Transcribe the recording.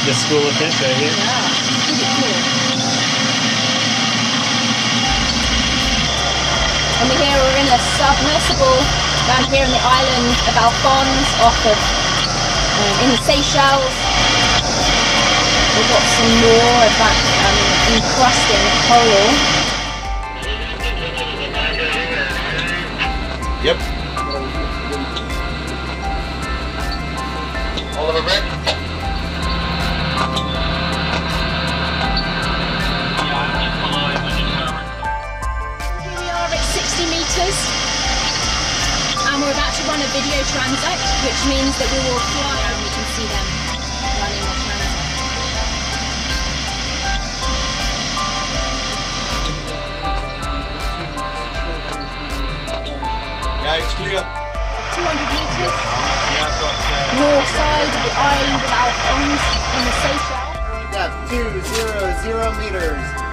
The school of fish right here. Yeah, pretty cool. And we're in a submersible down here in the island of Alphonse off of in the Seychelles. We've got some more of that encrusting coral. Yep. All of it, Rick? Here we are at 60 meters. And we're about to run a video transect, which means that we will fly and we can see them running the transect. Yeah, it's clear. 200 meters. Yeah, I've got... North side of the island of Alphonse in the Seychelles. Depth 200 meters.